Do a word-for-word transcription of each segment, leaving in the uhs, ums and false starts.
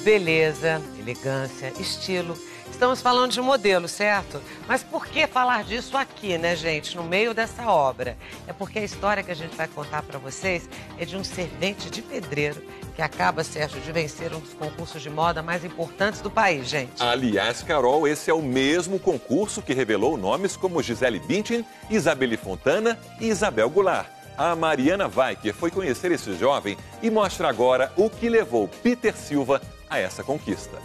beleza, elegância, estilo. Estamos falando de modelo, certo? Mas por que falar disso aqui, né, gente, no meio dessa obra? É porque a história que a gente vai contar para vocês é de um servente de pedreiro que acaba, Sérgio, de vencer um dos concursos de moda mais importantes do país, gente. Aliás, Carol, esse é o mesmo concurso que revelou nomes como Gisele Bündchen, Isabelle Fontana e Isabel Goulart. A Mariana Weicker foi conhecer esse jovem e mostra agora o que levou Peter Silva a essa conquista.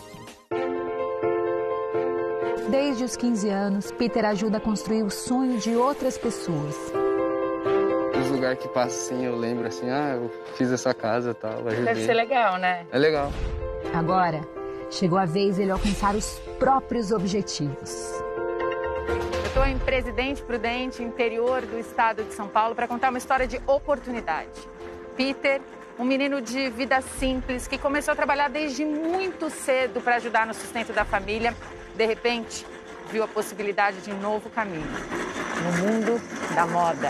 Desde os quinze anos, Peter ajuda a construir o sonho de outras pessoas. Os lugares que passam assim, eu lembro assim, ah, eu fiz essa casa e tal, ajudei. Deve ser legal, né? É legal. Agora, chegou a vez dele alcançar os próprios objetivos. Eu estou em Presidente Prudente, interior do estado de São Paulo, para contar uma história de oportunidade. Peter, um menino de vida simples, que começou a trabalhar desde muito cedo para ajudar no sustento da família, de repente, viu a possibilidade de um novo caminho, no mundo da moda.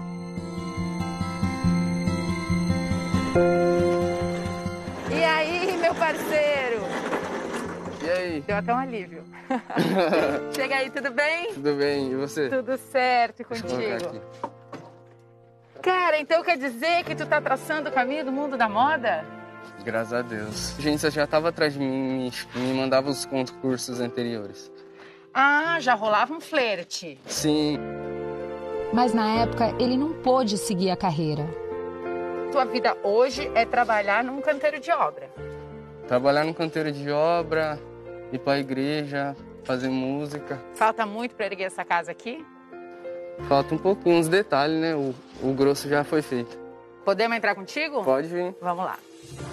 E aí, meu parceiro? E aí? Deu até um alívio. Chega aí, tudo bem? Tudo bem, e você? Tudo certo, e contigo? Cara, então quer dizer que tu tá traçando o caminho do mundo da moda? Graças a Deus. A agência já estava atrás de mim, me, me mandava os concursos anteriores. Ah, já rolava um flerte. Sim. Mas na época, ele não pôde seguir a carreira. Tua vida hoje é trabalhar num canteiro de obra. Trabalhar num canteiro de obra, ir para a igreja, fazer música. Falta muito para erguer essa casa aqui? Falta um pouquinho, uns detalhes, né? O, o grosso já foi feito. Podemos entrar contigo? Pode vir. Vamos lá.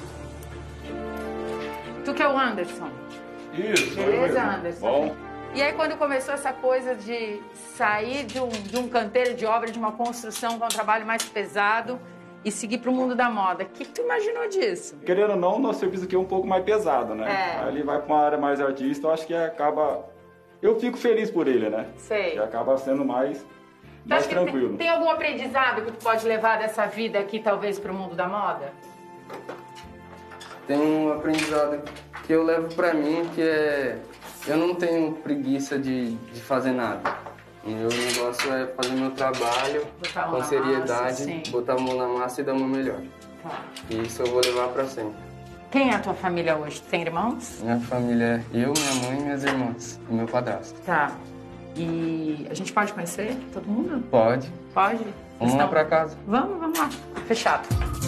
Tu que é o Anderson? Isso. Beleza, Anderson? Bom. E aí, quando começou essa coisa de sair de um, de um canteiro de obra, de uma construção com um trabalho mais pesado e seguir para o mundo da moda, o que, que tu imaginou disso? Querendo ou não, nosso serviço aqui é um pouco mais pesado, né? É. Aí ele vai para uma área mais artista, eu acho que acaba... Eu fico feliz por ele, né? Sei. Que acaba sendo mais, mais Acho que tranquilo. Tem, tem algum aprendizado que tu pode levar dessa vida aqui, talvez, para o mundo da moda? Tem um aprendizado que eu levo pra mim, que é... Eu não tenho preguiça de, de fazer nada. O meu negócio é fazer meu trabalho Botar a mão com na seriedade, massa, sim. botar a mão na massa e dar o meu melhor. Tá. E isso eu vou levar pra sempre. Quem é a tua família hoje? Tu tem irmãos? Minha família é eu, minha mãe e minhas irmãs. E meu padrasto. Tá. E a gente pode conhecer todo mundo? Pode. Pode? Vamos lá pra casa. Vamos, vamos lá. Fechado.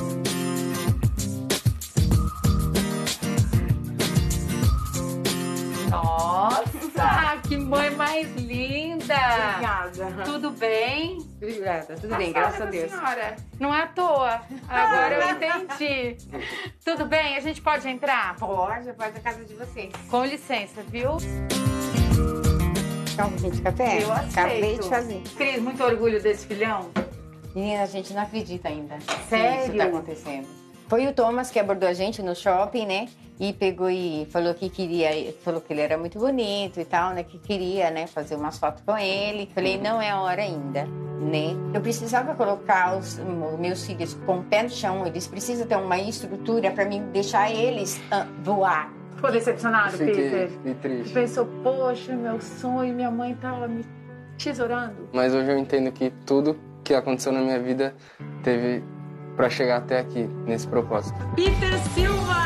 Nossa, que mãe mais linda! Obrigada. Tudo bem? Obrigada, tudo A bem, cara graças a da Deus. senhora. Não é à toa. Agora eu entendi. Tudo bem? A gente pode entrar? Pode, pode a casa de vocês. Com licença, viu? Quer um pouquinho de café? Eu aceito. Acabei de fazer. Cris, muito orgulho desse filhão. Menina, a gente não acredita ainda. Sério? Que isso tá acontecendo. Foi o Thomas que abordou a gente no shopping, né? E pegou e falou que queria, falou que ele era muito bonito e tal, né? Que queria, né, fazer umas fotos com ele. Falei, não é a hora ainda, né? Eu precisava colocar os meus filhos com o pé no chão. Eles precisam ter uma estrutura para mim deixar eles uh, voar. Ficou decepcionado, Fiquei, Peter? fiquei triste. Pensou, poxa, meu sonho, minha mãe tava me tesourando. Mas hoje eu entendo que tudo que aconteceu na minha vida teve pra chegar até aqui, nesse propósito. Peter Silva!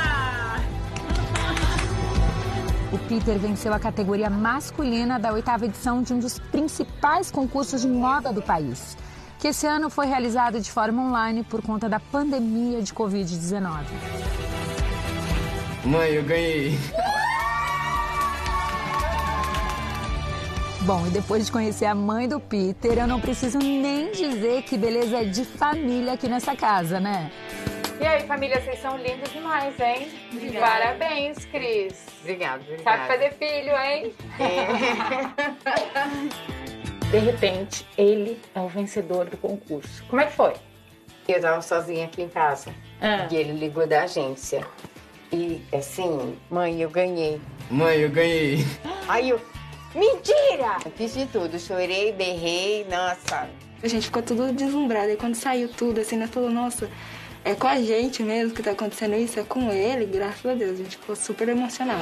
O Peter venceu a categoria masculina da oitava edição de um dos principais concursos de moda do país, que esse ano foi realizado de forma online por conta da pandemia de covid dezenove. Mãe, eu ganhei. Bom, e depois de conhecer a mãe do Peter, eu não preciso nem dizer que beleza é de família aqui nessa casa, né? E aí, família, vocês são lindos demais, hein? Obrigada. Parabéns, Cris. Obrigada, obrigada. Sabe fazer filho, hein? É. De repente, ele é o vencedor do concurso. Como é que foi? Eu tava sozinha aqui em casa. Ah. E ele ligou da agência. E assim, mãe, eu ganhei. Mãe, eu ganhei. Aí eu, mentira! Eu fiz de tudo, chorei, berrei, nossa. A gente ficou tudo deslumbrada. E quando saiu tudo, assim, nós falou, nossa, é com a gente mesmo que tá acontecendo isso, é com ele, graças a Deus, a gente ficou super emocionado.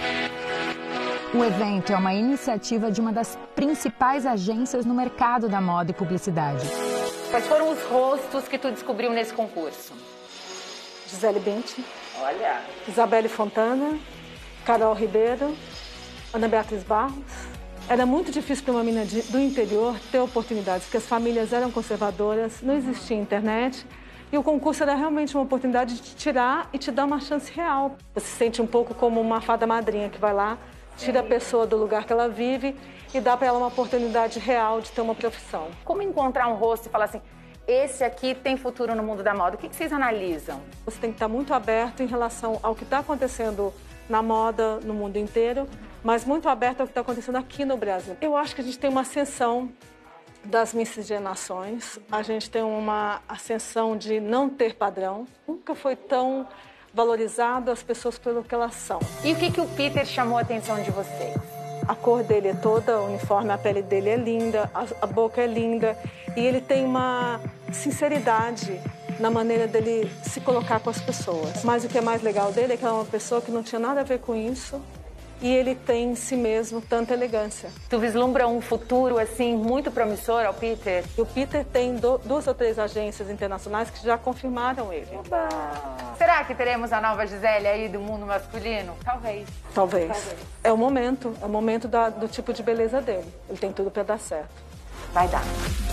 O evento é uma iniciativa de uma das principais agências no mercado da moda e publicidade. Quais foram os rostos que tu descobriu nesse concurso? Gisele Bündchen. Olha. Isabelle Fontana, Carol Ribeiro, Ana Beatriz Barros. Era muito difícil para uma menina de, do interior ter oportunidades, porque as famílias eram conservadoras, não existia internet. E o concurso era realmente uma oportunidade de te tirar e te dar uma chance real. Você se sente um pouco como uma fada madrinha que vai lá, tira a pessoa do lugar que ela vive e dá para ela uma oportunidade real de ter uma profissão. Como encontrar um rosto e falar assim, esse aqui tem futuro no mundo da moda? O que vocês analisam? Você tem que estar muito aberto em relação ao que está acontecendo na moda no mundo inteiro, mas muito aberto ao que está acontecendo aqui no Brasil. Eu acho que a gente tem uma ascensão das miscigenações, a gente tem uma ascensão de não ter padrão. Nunca foi tão valorizado as pessoas pelo que elas são. E o que, que o Peter chamou a atenção de vocês? A cor dele é toda uniforme, a pele dele é linda, a, a boca é linda e ele tem uma sinceridade na maneira dele se colocar com as pessoas. Mas o que é mais legal dele é que é uma pessoa que não tinha nada a ver com isso e ele tem em si mesmo tanta elegância. Tu vislumbra um futuro, assim, muito promissor ao Peter? E o Peter tem do, duas ou três agências internacionais que já confirmaram ele. Oba! Será que teremos a nova Gisele aí do mundo masculino? Talvez. Talvez. Talvez. É o momento, é o momento da, do tipo de beleza dele. Ele tem tudo para dar certo. Vai dar.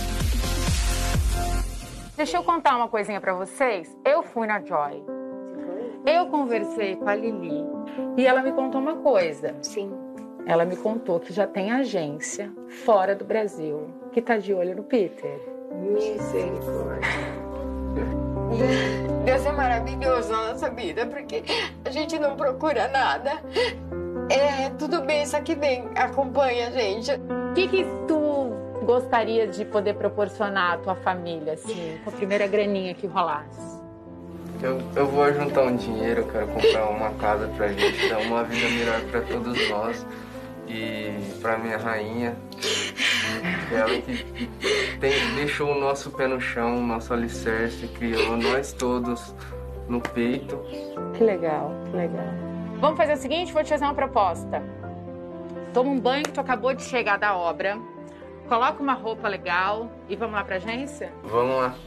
Deixa eu contar uma coisinha para vocês. Eu fui na Joy. Eu conversei com a Lili e ela me contou uma coisa. Sim. Ela me contou que já tem agência fora do Brasil que tá de olho no Peter. Misericórdia. Deus é maravilhoso na nossa vida, porque a gente não procura nada. É, tudo bem, só que vem, acompanha a gente. O que que tu gostaria de poder proporcionar à tua família, assim, com a primeira graninha que rolasse? Eu, eu vou juntar um dinheiro, eu quero comprar uma casa pra gente, dar uma vida melhor pra todos nós. E pra minha rainha, ela que, que tem, deixou o nosso pé no chão, o nosso alicerce, criou nós todos no peito. Que legal, que legal. Vamos fazer o seguinte, vou te fazer uma proposta. Toma um banho que tu acabou de chegar da obra, coloca uma roupa legal e vamos lá pra agência? Vamos lá.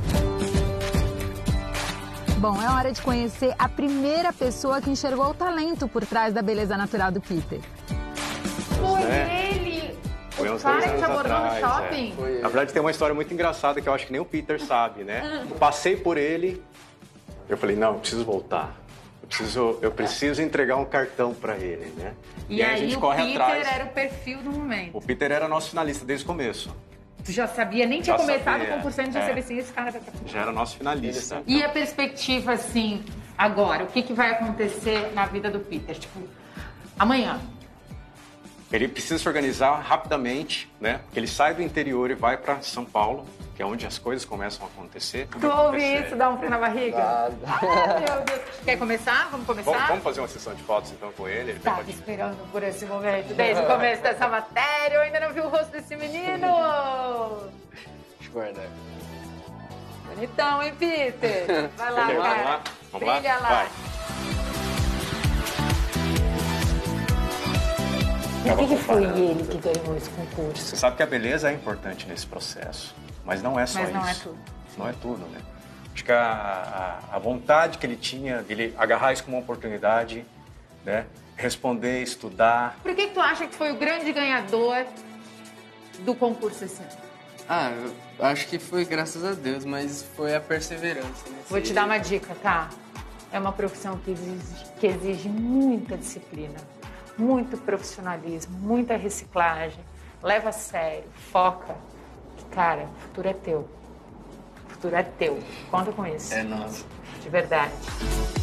Bom, é hora de conhecer a primeira pessoa que enxergou o talento por trás da beleza natural do Peter. Foi É. ele! Foi O uns cara dois que te anos abordou no atrás, shopping? é. Na verdade, tem uma história muito engraçada que eu acho que nem o Peter sabe, né? Eu passei por ele, eu falei, não, eu preciso voltar. Eu preciso, eu preciso entregar um cartão pra ele, né? E, E, aí a gente o corre Peter atrás. era o perfil do momento. O Peter era nosso finalista desde o começo. Tu já sabia, nem tinha Já começado sabia, o concursante, já é. sabia assim, esse cara vai pra final. Já era nosso finalista. E a perspectiva, assim, agora, o que, que vai acontecer na vida do Peter? Tipo, amanhã. Ele precisa se organizar rapidamente, né? Porque ele sai do interior e vai para São Paulo, que é onde as coisas começam a acontecer. Tu ouve isso, dá um frio na barriga? Ai, meu Deus. Quer começar? Vamos começar? Vamos, vamos fazer uma sessão de fotos então com ele? Ele Tava pode... esperando por esse momento desde o começo dessa matéria. Eu ainda não vi o rosto desse menino. Deixa eu guardar. Bonitão, hein, Peter? Vai lá, Vamos cara. lá? Vamos lá? Brilha lá. Vai. E o que, que foi ele que ganhou esse concurso? Você sabe que a beleza é importante nesse processo, mas não é só Mas isso. não é tudo. Não é tudo, né? Acho que a, a, a vontade que ele tinha de ele agarrar isso como uma oportunidade, né? Responder, estudar. Por que, que tu acha que foi o grande ganhador do concurso esse ano? Ah, eu acho que foi graças a Deus, mas foi a perseverança. Né? Vou te dar uma dica, tá? É uma profissão que exige, que exige muita disciplina, muito profissionalismo, muita reciclagem. Leva a sério, foca. Que, cara, o futuro é teu. O futuro é teu. Conta com isso. É nosso. De verdade.